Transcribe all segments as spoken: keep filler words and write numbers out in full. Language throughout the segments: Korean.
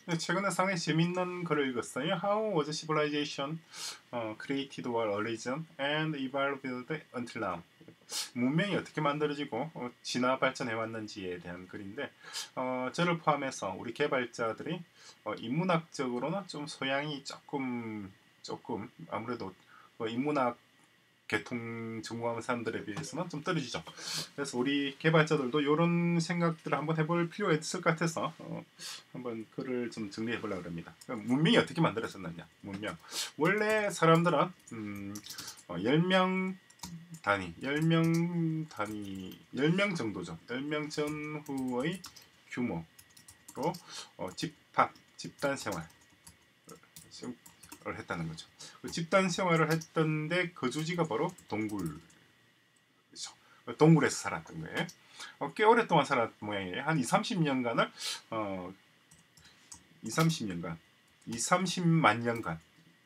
최근에 상당히 재밌는 글을 읽었어요. How was civilization uh, created or origin and evolved until now? 문명이 어떻게 만들어지고 어, 진화 발전해 왔는지에 대한 글인데, 어, 저를 포함해서 우리 개발자들이 어, 인문학적으로는 좀 소양이 조금 조금 아무래도 어, 인문학 계통 전공하는 사람들에 비해서는 좀 떨어지죠. 그래서 우리 개발자들도 이런 생각들을 한번 해볼 필요가 있을 것 같아서 어, 한번 글을 좀 정리해 보려고 합니다. 문명이 어떻게 만들어졌느냐. 문명. 원래 사람들은 음, 어, 열 명 단위, 열 명 단위, 열 명 정도죠. 열 명 전후의 규모로 어, 집합, 집단 생활 을 했다는 거죠. 그 집단 생활을 했던데 거주지가 바로 동굴, 그렇죠. 동굴에서 살았던 거예요. 어, 꽤 오랫동안 살았던 모양이에요. 한 이삼십 년간을 어, 이삼십 년간, 이삼십만 년간,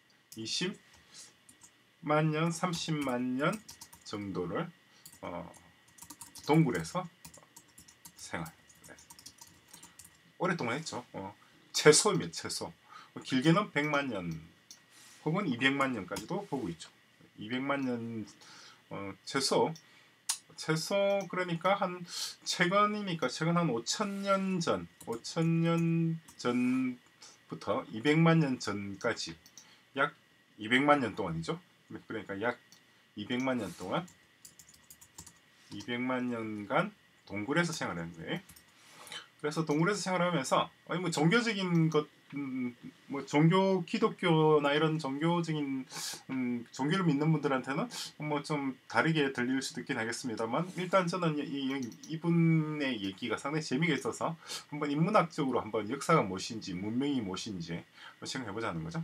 이십만 년, 삼십만 년 정도를 어, 동굴에서 생활. 네. 오랫동안 했죠. 어, 최소입니다. 최소. 길게는 백만 년 혹은 이백만 년까지도 보고 있죠. 이백만 년 어, 최소 최소 그러니까 한 최근이니까 최근 한 오천 년 전, 오천 년 전부터 이백만 년 전까지 약 이백만 년 동안이죠. 그러니까 약 이백만 년 동안 이백만 년간 동굴에서 생활하는 거예요. 그래서 동굴에서 생활하면서 아니 뭐 종교적인 것 음, 뭐 종교 기독교나 이런 종교적인 음, 종교를 믿는 분들한테는 뭐 좀 다르게 들릴 수도 있긴 하겠습니다만, 일단 저는 이, 이분의 얘기가 상당히 재미가 있어서 한번 인문학적으로 한번 역사가 무엇인지 문명이 무엇인지 생각해 보자는 거죠.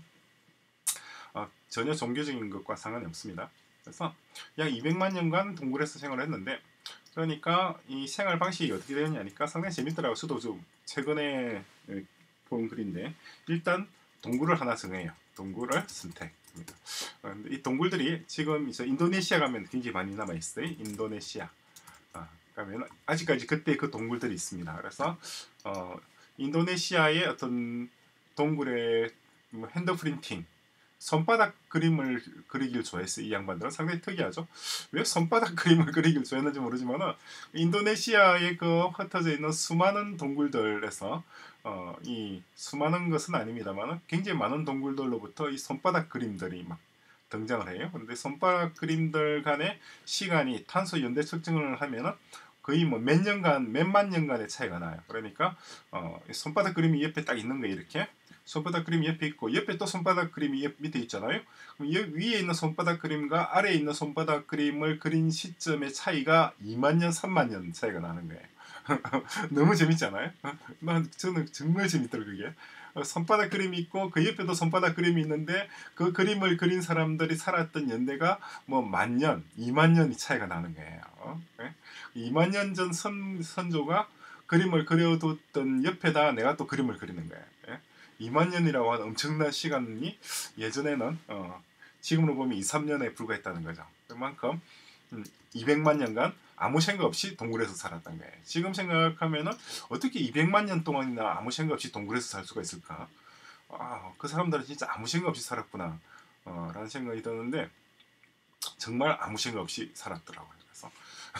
어, 전혀 종교적인 것과 상관이 없습니다. 그래서 약 이백만 년간 동굴에서 생활을 했는데, 그러니까 이 생활 방식이 어떻게 되느냐니까 상당히 재밌더라고요. 저도 좀 최근에 본 글인데, 일단 동굴을 하나 정해요. 동굴을 선택합니다. 어, 이 동굴들이 지금 이제 인도네시아 가면 굉장히 많이 남아 있어요. 인도네시아 아, 가면 아직까지 그때 그 동굴들이 있습니다. 그래서 어, 인도네시아의 어떤 동굴의 뭐 핸드 프린팅, 손바닥 그림을 그리기를 좋아했어요. 이 양반들은 상당히 특이하죠. 왜 손바닥 그림을 그리기를 좋아했는지 모르지만 인도네시아에 그 흩어져 있는 수많은 동굴들에서 어, 이 수많은 것은 아닙니다만 굉장히 많은 동굴들로부터 이 손바닥 그림들이 막 등장을 해요. 그런데 손바닥 그림들 간의 시간이 탄소 연대 측정을 하면은 거의 뭐 몇 년간, 몇만 년간의 차이가 나요. 그러니까 어, 손바닥 그림이 옆에 딱 있는 거예요. 이렇게 손바닥 그림이 옆에 있고 옆에 또 손바닥 그림이 옆, 밑에 있잖아요. 그럼 위에 있는 손바닥 그림과 아래에 있는 손바닥 그림을 그린 시점의 차이가 이만 년, 삼만 년 차이가 나는 거예요. 너무 재밌잖아요. 난 저는 정말 재밌더라고요. 그게. 손바닥 그림이 있고 그 옆에도 손바닥 그림이 있는데 그 그림을 그린 사람들이 살았던 연대가 뭐 만 년, 이만 년이 차이가 나는 거예요. 네? 이만 년 전 선, 선조가 그림을 그려뒀던 옆에다 내가 또 그림을 그리는 거예요. 네? 이만 년이라고 하는 엄청난 시간이 예전에는 어, 지금으로 보면 이, 삼 년에 불과했다는 거죠. 그만큼 음, 이백만 년간 아무 생각 없이 동굴에서 살았던 거예요. 지금 생각하면은 어떻게 이백만 년 동안이나 아무 생각 없이 동굴에서 살 수가 있을까? 아, 그 사람들은 진짜 아무 생각 없이 살았구나 어, 라는 생각이 드는데 정말 아무 생각 없이 살았더라고요. 그래서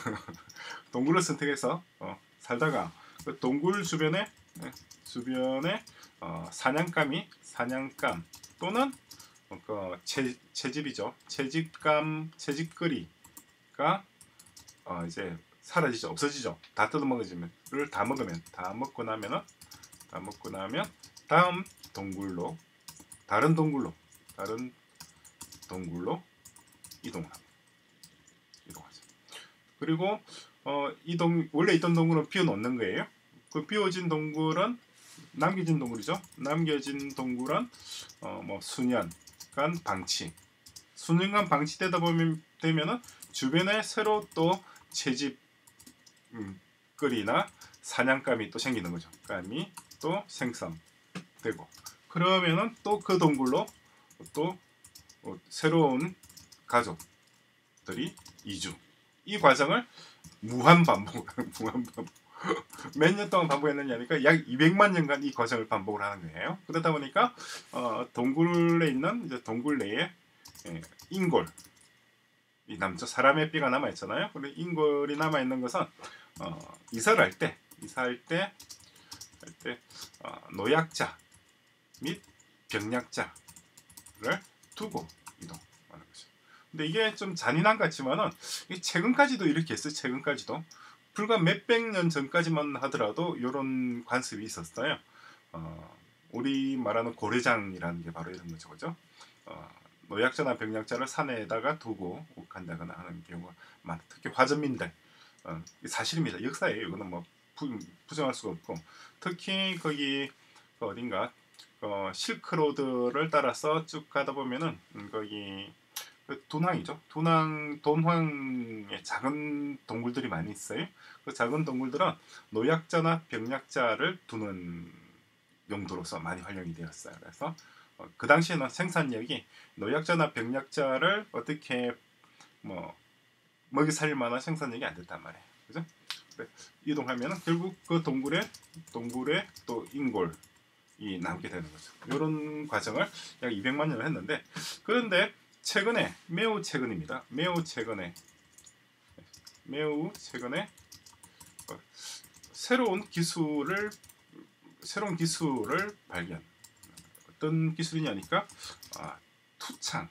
동굴을 선택해서 어, 살다가 그 동굴 주변에 네, 주변에 어, 사냥감이 사냥감 또는 어, 그 채, 채집이죠. 채집감 채집거리가 어, 이제 사라지죠. 없어지죠. 다 뜯어먹어지면 를 다 먹으면 다 먹고 나면은 다 먹고 나면 다음 동굴로 다른 동굴로 다른 동굴로 이동을 합니다. 이동하죠. 그리고 어, 이동 원래 있던 동굴은 비워놓는 거예요. 그 비워진 동굴은 남겨진 동굴이죠. 남겨진 동굴은 어, 뭐 수년간 방치, 수년간 방치되다 보면 되면은 주변에 새로 또 채집 음, 끌이나 사냥감이 또 생기는 거죠. 감이 또 생성되고 그러면은 또 그 동굴로 또 어, 새로운 가족들이 이주. 이 과정을 무한 반복, 무한 반복. 몇 년 동안 반복했느냐니까 약 이백만 년간 이 과정을 반복을 하는 거예요. 그러다 보니까 어, 동굴에 있는 이제 동굴 내에 예, 인골 이 남자 사람의 뼈가 남아 있잖아요. 근데 인골이 남아 있는 것은 어, 이사를 할 때 이사할 때 할 때 어, 노약자 및 병약자를 두고 이동하는 거죠. 근데 이게 좀 잔인한 것 같지만은 최근까지도 이렇게 했어요. 최근까지도 불과 몇백 년 전까지만 하더라도 이런 관습이 있었어요. 어, 우리 말하는 고래장이라는 게 바로 이런 거죠, 그죠? 어, 노약자나 병약자를 산에다가 두고 간다거나 하는 경우가 많아. 특히 화전민들 어, 사실입니다. 역사예요. 이거는 뭐 부, 부정할 수가 없고 특히 거기 그 어딘가 어, 실크로드를 따라서 쭉 가다 보면은 음, 거기 그 도낭이죠. 도낭 돈황에 작은 동굴들이 많이 있어요. 그 작은 동굴들은 노약자나 병약자를 두는 용도로서 많이 활용이 되었어요. 그래서 어, 그 당시에는 생산력이 노약자나 병약자를 어떻게 뭐 먹이 살릴 만한 생산력이 안 됐단 말이에요. 그죠? 그래, 이동하면 결국 그 동굴에 동굴에 또 인골이 남게 되는 거죠. 이런 과정을 약 이백만 년을 했는데 그런데 최근에 매우 최근입니다. 매우 최근에 매우 최근에 어, 새로운 기술을 새로운 기술을 발견. 어떤 기술이냐니까 아, 투창과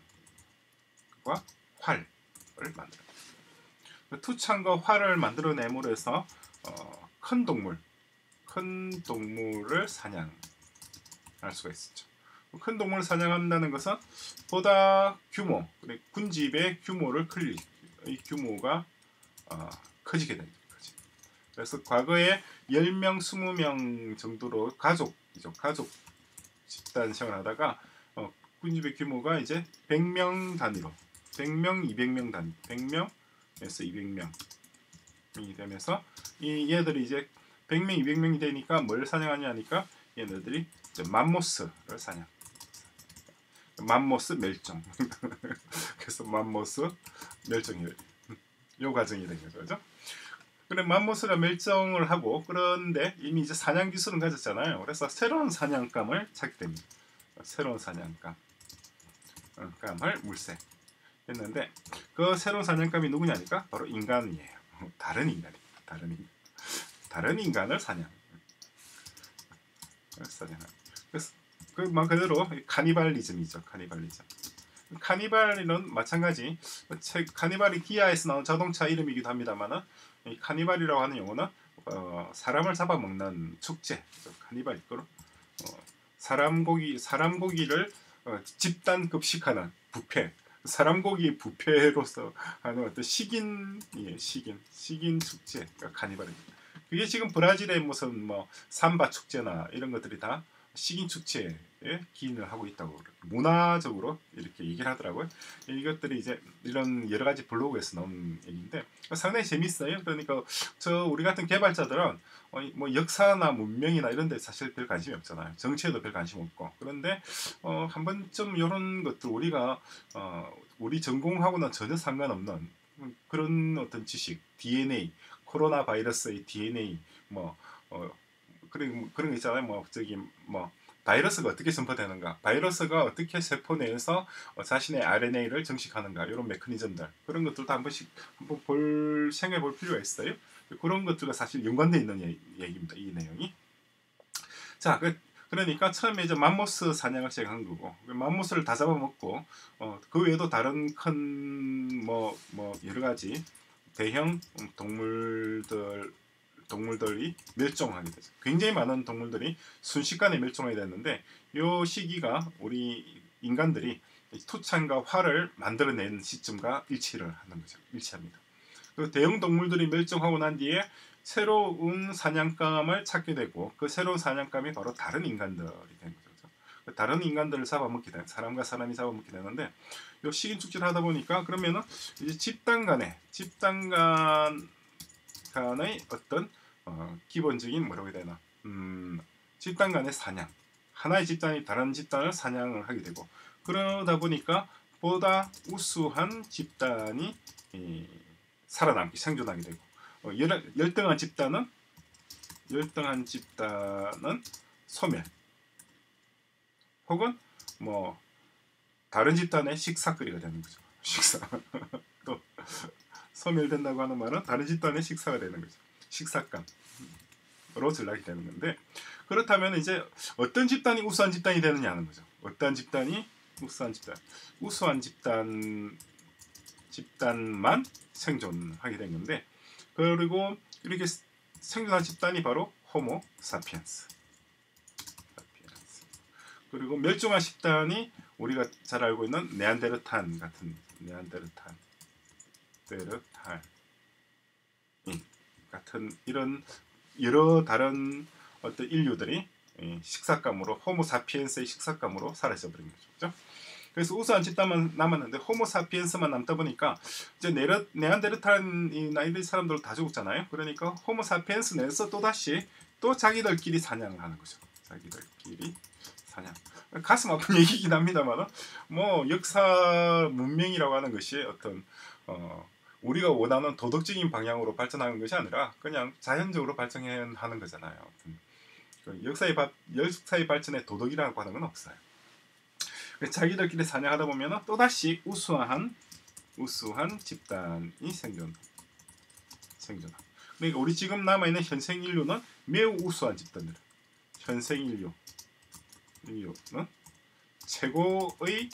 활을 만들어. 투창과 활을 만들어내므로 해서 어, 큰 동물, 큰 동물을 사냥할 수가 있었죠. 큰 동물을 사냥한다는 것은 보다 규모, 군집의 규모를 클리, 이 규모가 어, 커지게 되는 거죠. 그래서 과거에 열 명, 이십 명 정도로 가족이죠. 가족 집단 생활하다가 어, 군집의 규모가 이제 백 명 단위로 백 명, 이백 명 단위, 백 명에서 이백 명이 되면서 이 얘들이 이제 백 명, 이백 명이 되니까 뭘 사냥하냐니까 얘네들이 이제 맘모스를 사냥. 맘모스 멸종. 그래서 맘모스 멸종이 요 과정이 된 거죠. 그죠? 그래 맘모스가 멸종을 하고 그런데 이미 이제 사냥 기술은 가졌잖아요. 그래서 새로운 사냥감을 찾게 됩니다. 새로운 사냥감. 감을 물색했는데 그 새로운 사냥감이 누구냐니까 바로 인간이에요. 다른 인간입니다. 다른 인간. 다른 인간을 사냥. 사냥. 그래서 그 말 그대로 카니발리즘이죠. 카니발리즘. 카니발은 마찬가지. 카니발이 기아에서 나온 자동차 이름이기도 합니다만은 이 카니발이라고 하는 용어는 어, 사람을 잡아먹는 축제. 카니발 있고 어, 사람 고기 사람 고기를 어, 집단 급식하는 뷔페. 사람 고기 뷔페로서 하는 어떤 식인 예, 식인 식인 축제. 그러니까 카니발입니다. 그게 지금 브라질의 무슨 뭐 삼바 축제나 이런 것들이 다 식인 축제에 기인을 하고 있다고 문화적으로 이렇게 얘기를 하더라고요. 이것들이 이제 이런 여러 가지 블로그에서 나온 얘기인데 상당히 재밌어요. 그러니까 저 우리 같은 개발자들은 어, 뭐 역사나 문명이나 이런 데 사실 별 관심이 없잖아요. 정치에도 별 관심 없고. 그런데 어, 한 번쯤 이런 것들 우리가 어, 우리 전공하고는 전혀 상관없는 그런 어떤 지식, 디엔에이, 코로나 바이러스의 디엔에이 뭐 어, 그런 그런 거 있잖아요. 뭐 저기 뭐 바이러스가 어떻게 전파되는가, 바이러스가 어떻게 세포 내에서 어, 자신의 알엔에이를 정식하는가 이런 메커니즘들 그런 것들도 한 번씩 한번 볼 생각해 볼 필요가 있어요. 그런 것들과 사실 연관되어 있는 얘, 얘기입니다. 이 내용이. 자, 그, 그러니까 처음에 이제 맘모스 사냥을 시작한 거고 맘모스를 다 잡아먹고 어, 그 외에도 다른 큰 뭐 뭐 여러 가지 대형 동물들 동물들이 멸종하게 되죠. 굉장히 많은 동물들이 순식간에 멸종하게 됐는데 이 시기가 우리 인간들이 투창과 활을 만들어낸 시점과 일치를 하는 거죠. 일치합니다. 그 대형 동물들이 멸종하고 난 뒤에 새로운 사냥감을 찾게 되고 그 새로운 사냥감이 바로 다른 인간들이 된 거죠. 다른 인간들을 잡아먹게 되는 사람과 사람이 잡아먹게 되는데 이 식인 축제를 하다 보니까 그러면은 이제 집단 간에 집단 간 간의 어떤 어, 기본적인 뭐라고 해야 되나 음, 집단 간의 사냥 하나의 집단이 다른 집단을 사냥을 하게 되고 그러다 보니까 보다 우수한 집단이 이, 살아남기 생존하게 되고 어, 열, 열등한 집단은 열등한 집단은 소멸, 혹은 뭐 다른 집단의 식사거리가 되는 거죠. 식사. 또 소멸된다고 하는 말은 다른 집단의 식사가 되는 거죠. 식사감으로 전락이 되는 건데, 그렇다면 이제 어떤 집단이 우수한 집단이 되느냐 하는 거죠. 어떤 집단이 우수한 집단, 우수한 집단 집단만 생존하게 된 건데, 그리고 이렇게 생존한 집단이 바로 호모 사피엔스. 그리고 멸종한 집단이 우리가 잘 알고 있는 네안데르탈 같은 네안데르탈, 데르탈인 같은 이런 여러 다른 어떤 인류들이 식사감으로, 호모 사피엔스의 식사감으로 사라져 버린 거죠. 그렇죠? 그래서 우수한 집단만 남았는데 호모 사피엔스만 남다 보니까 이제 네르, 네안데르탈이나 이런 사람들 다 죽었잖아요. 그러니까 호모 사피엔스 내에서 또 다시 또 자기들끼리 사냥을 하는 거죠. 자기들끼리 사냥. 가슴 아픈 얘기긴 합니다만, 뭐 역사 문명이라고 하는 것이 어떤 어, 우리가 원하는 도덕적인 방향으로 발전하는 것이 아니라 그냥 자연적으로 발전하는 거잖아요. 그 역사의, 바, 역사의 발전에 도덕이라고 하는 건 없어요. 자기들끼리 사냥하다 보면 또 다시 우수한 우수한 집단이 생존 생존. 그러니까 우리 지금 남아 있는 현생 인류는 매우 우수한 집단들. 현생 인류 인류는 최고의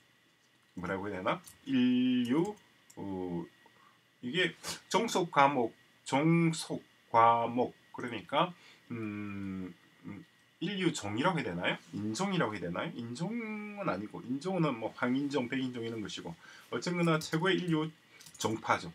뭐라고 해야 되나? 인류 어, 이게 종속 과목, 종속 과목 그러니까 음, 음, 인류 종이라고 해야 되나요? 인종이라고 해야 되나요? 인종은 아니고, 인종은 뭐 황인종, 백인종 이런 것이고, 어쨌거나 최고의 인류 종파죠.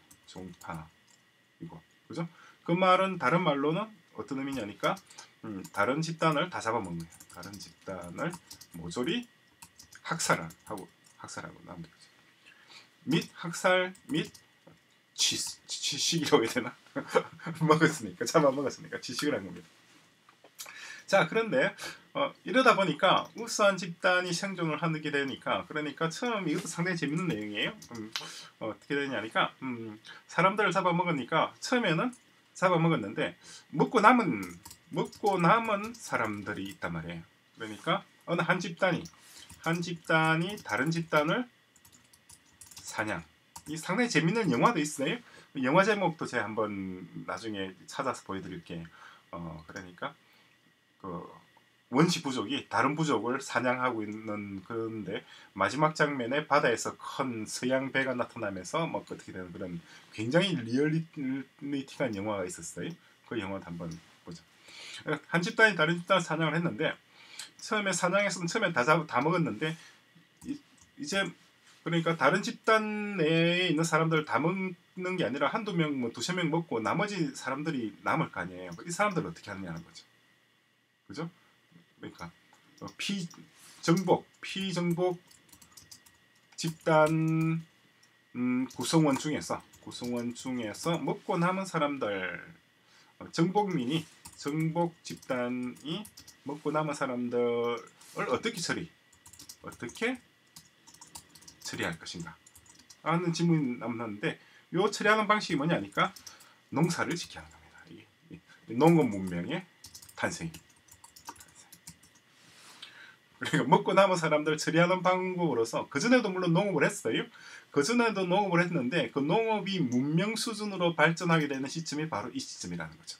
종파이고, 그죠? 그 말은 다른 말로는 어떤 의미냐니까, 음, 다른 집단을 다 잡아먹는 거예요. 다른 집단을 모조리 학살하고 학살하고 남는 거죠. 및 학살 및 취, 취식이라고 해야 되나? 먹었으니까, 잡아먹었으니까 취식을 한 겁니다. 자, 그런데 어, 이러다 보니까 우수한 집단이 생존을 하게 되니까, 그러니까 처음 이것도 상당히 재밌는 내용이에요. 음, 어, 어떻게 되냐니까 음, 사람들을 잡아먹으니까 처음에는 잡아먹었는데 먹고 남은 먹고 남은 사람들이 있단 말이에요. 그러니까 어느 한 집단이 한 집단이 다른 집단을 사냥. 이 상당히 재밌는 영화도 있어요. 영화 제목도 제가 한번 나중에 찾아서 보여드릴게요. 어, 그러니까 그 원시 부족이 다른 부족을 사냥하고 있는 그런데 마지막 장면에 바다에서 큰 서양 배가 나타나면서 뭐 어떻게 되는 그런 굉장히 리얼리티한 영화가 있었어요. 그 영화도 한번 보죠. 한 집단이 다른 집단 사냥을 했는데, 처음에 사냥에서는 처음에 다, 잡, 다 먹었는데 이, 이제 그러니까 다른 집단 내에 있는 사람들을 다 먹는 게 아니라 한두 명, 뭐 두세 명 먹고 나머지 사람들이 남을 거 아니에요. 이 사람들을 어떻게 하느냐는 거죠. 그죠? 그러니까 어, 피정복, 피정복 집단 음, 구성원 중에서 구성원 중에서 먹고 남은 사람들, 어, 정복민이 정복 집단이 먹고 남은 사람들을 어떻게 처리, 어떻게 처리할 것인가 하는 질문이 남았는데, 요 처리하는 방식이 뭐냐니까 농사를 짓게 하는 겁니다. 이게 농업 문명의 탄생입니다. 그러니까 먹고 남은 사람들 처리하는 방법으로서, 그전에도 물론 농업을 했어요. 그전에도 농업을 했는데 그 농업이 문명 수준으로 발전하게 되는 시점이 바로 이 시점이라는 거죠.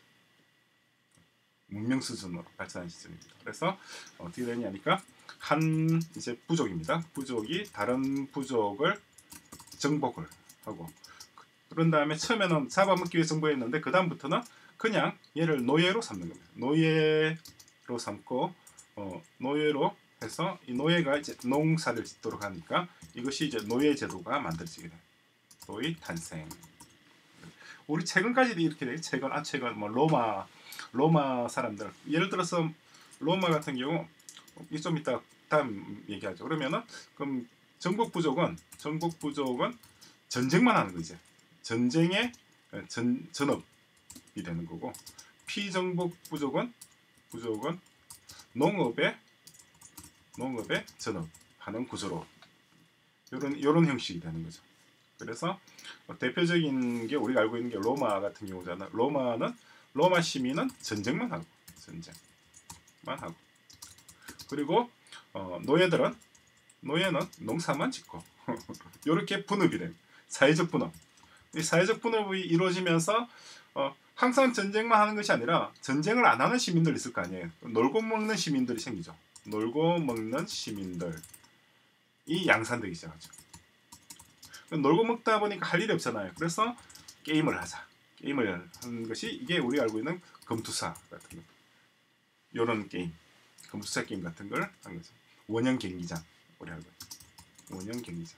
문명 수준으로 발전한 시점입니다. 그래서 어떻게 되냐니까 한 이제 부족입니다. 부족이 다른 부족을 정복을 하고, 그런 다음에 처음에는 잡아먹기 위해 정복했는데 그 다음부터는 그냥 얘를 노예로 삼는 겁니다. 노예로 삼고 어, 노예로 해서 이 노예가 이제 농사를 짓도록 하니까 이것이 이제 노예 제도가 만들어지게 돼요. 노예 탄생. 우리 최근까지도 이렇게 돼요. 최근 아 최근 뭐 로마 로마 사람들, 예를 들어서 로마 같은 경우 좀 이따 다음 얘기하죠. 그러면은 그럼 정복 부족은 정복 부족은 전쟁만 하는 거죠. 전쟁의 전 전업이 되는 거고, 피정복 부족은 부족은 농업에 농업에 전업하는 구조로 이런 이런 형식이 되는 거죠. 그래서 대표적인 게 우리가 알고 있는 게 로마 같은 경우잖아. 로마는 로마 시민은 전쟁만 하고 전쟁만 하고 그리고 어, 노예들은 노예는 농사만 짓고 이렇게 분업이 됩니다. 사회적 분업. 이 사회적 분업이 이루어지면서 어, 항상 전쟁만 하는 것이 아니라 전쟁을 안 하는 시민들 있을 거 아니에요. 놀고 먹는 시민들이 생기죠. 놀고 먹는 시민들이 양산되기 시작하죠. 놀고 먹다 보니까 할 일이 없잖아요. 그래서 게임을 하자. 게임을 하는 것이 이게 우리 알고 있는 검투사 같은 거. 이런 게임. 검투사 게임 같은 걸 하는 거죠. 원형 경기장. 우리 알고 있는 원형 경기장.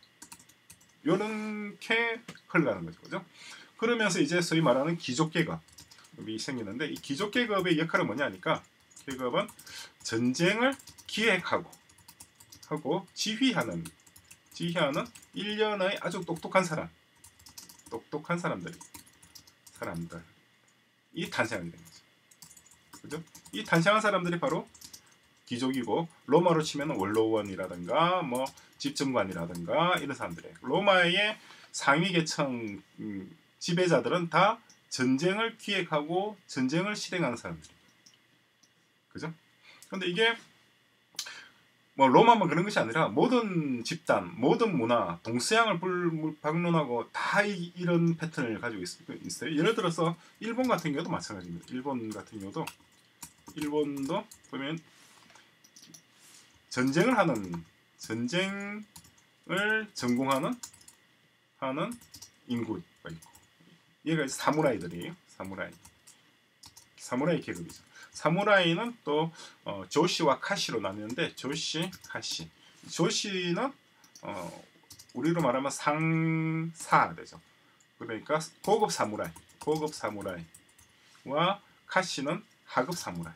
요렇게 흘러가는 거죠. 그죠? 그러면서 이제 소위 말하는 귀족계급이 생기는데 이 귀족계급의 역할은 뭐냐니까 계급은 전쟁을 기획하고 하고 지휘하는 지휘하는 일련의 아주 똑똑한 사람 똑똑한 사람들이 사람들이 탄생하게 된 거죠. 그죠? 이 탄생한 사람들이 바로 귀족이고 로마로 치면 원로원이라든가 뭐 집정관이라든가 이런 사람들이에요. 로마의 상위 계층 음, 지배자들은 다 전쟁을 기획하고 전쟁을 실행하는 사람들이에요. 그죠? 근데 이게 뭐 로마만 그런 것이 아니라 모든 집단, 모든 문화, 동서양을 박론하고 다 이, 이런 패턴을 가지고 있, 있어요. 예를 들어서 일본 같은 경우도 마찬가지입니다. 일본 같은 경우도 일본도 보면 전쟁을 하는 전쟁을 전공하는 하는 인구가 있고 얘가 사무라이들이에요. 사무라이 사무라이 계급이죠. 사무라이는 또 어, 조시와 카시로 나뉘는데 조시, 카시. 조시는 어, 우리로 말하면 상사 되죠. 그러니까 고급 사무라이, 고급 사무라이와 카시는 하급 사무라이.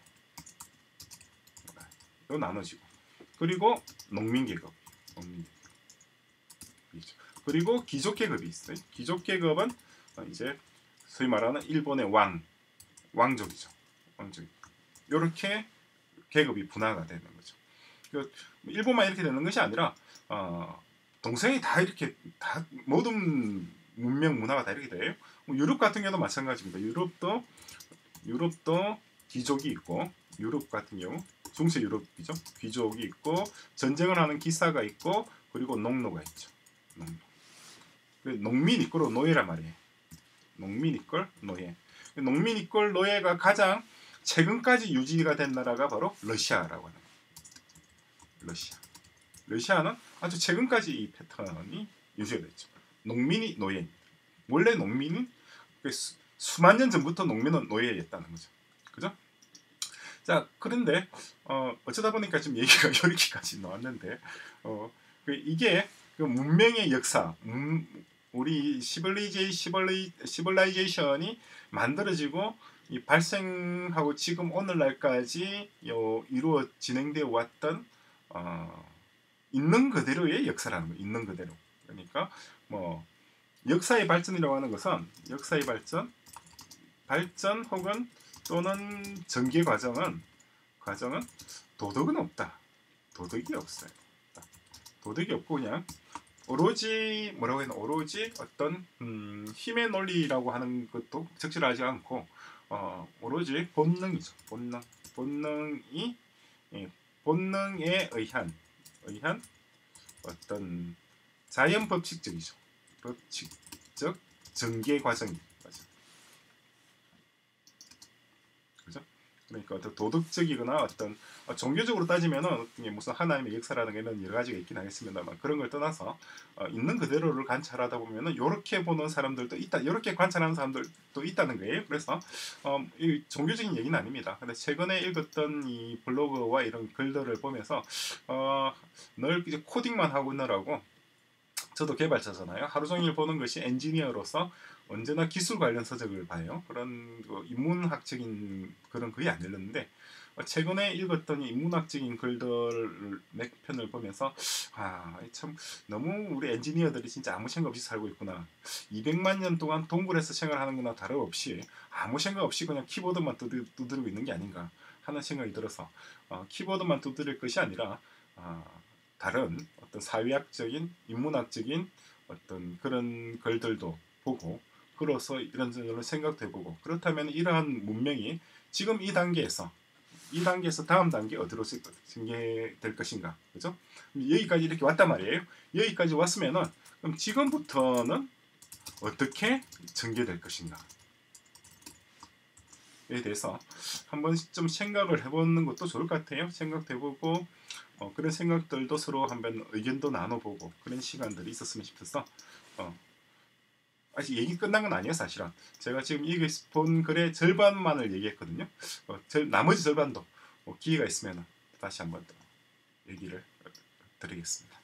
로 나눠지고 그리고 농민 계급, 농민 계급. 그리고 귀족 계급이 있어요. 귀족 계급은 어, 이제 소위 말하는 일본의 왕, 왕족이죠. 왕족. 이렇게 계급이 분화가 되는 거죠. 그 일본만 이렇게 되는 것이 아니라 어, 동성이 다 이렇게 다 모든 문명 문화가 다 이렇게 돼요. 뭐 유럽 같은 경우도 마찬가지입니다. 유럽도 유럽도 귀족이 있고 유럽 같은 경우 중세 유럽이죠. 귀족이 있고 전쟁을 하는 기사가 있고 그리고 농노가 있죠. 농노. 농민 이끌어 노예란 말이에요. 농민 이끌 노예. 농민 이끌 노예가 가장 최근까지 유지가 된 나라가 바로 러시아라고 하는 거예요. 러시아. 러시아는 아주 최근까지 이 패턴이 유지가 됐죠. 농민이 노예입니다. 원래 농민은 수, 수만 년 전부터 농민은 노예였다는 거죠. 그죠? 자, 그런데 어, 어쩌다 보니까 지금 얘기가 여기까지 나왔는데 어, 그 이게 그 문명의 역사, 음, 우리 시벌리제이, 시벌리, 시벌라이제이션이 만들어지고 이 발생하고 지금 오늘날까지 요, 이루어 진행되어 왔던 어, 있는 그대로의 역사라는 거예요. 있는 그대로. 그러니까 뭐 역사의 발전이라고 하는 것은 역사의 발전, 발전 혹은 또는 전개 과정은 과정은 도덕은 없다. 도덕이 없어요. 도덕이 없고 그냥 오로지 뭐라고 해야 되나 오로지 어떤 음, 힘의 논리라고 하는 것도 적절하지 않고 어, 오로지 본능이죠. 본능. 본능이 예, 본능에 의한 의한 어떤 자연 법칙적이죠. 법칙적 전개 과정이 맞아. 그죠? 그러니까 어떤 도덕적이거나 어떤 어, 종교적으로 따지면은 무슨 하나님의 역사라든가 이런 여러 가지가 있긴 하겠습니다만 그런 걸 떠나서 어, 있는 그대로를 관찰하다 보면은 이렇게 보는 사람들도 있다, 이렇게 관찰하는 사람들도 있다는 거예요. 그래서 어, 이 종교적인 얘기는 아닙니다. 근데 최근에 읽었던 이 블로그와 이런 글들을 보면서 어, 늘 이제 코딩만 하고 있느라고 저도 개발자잖아요. 하루 종일 보는 것이 엔지니어로서 언제나 기술 관련 서적을 봐요. 그런 그 인문학적인 글은 거의 안 읽는데 최근에 읽었던 인문학적인 글들 몇 편을 보면서 아, 참 너무 우리 엔지니어들이 진짜 아무 생각 없이 살고 있구나. 이백만 년 동안 동굴에서 생활하는 거나 다름없이 아무 생각 없이 그냥 키보드만 두드, 두드리고 있는 게 아닌가 하는 생각이 들어서 어, 키보드만 두드릴 것이 아니라 어, 다른 어떤 사회학적인 인문학적인 어떤 그런 글들도 보고 그로서 이런저런 생각도 해보고 그렇다면 이러한 문명이 지금 이 단계에서 이 단계에서 다음 단계 어디로 전개될 것인가, 그죠? 여기까지 이렇게 왔단 말이에요. 여기까지 왔으면은 그럼 지금부터는 어떻게 전개될 것인가 에 대해서 한번 좀 생각을 해보는 것도 좋을 것 같아요. 생각도 해보고 어, 그런 생각들도 서로 한번 의견도 나눠보고 그런 시간들이 있었으면 싶어서 어, 아직 얘기 끝난 건 아니에요. 사실은 제가 지금 이 본 글의 절반만을 얘기했거든요. 어, 절, 나머지 절반도 뭐 기회가 있으면 다시 한번 더 얘기를 드리겠습니다.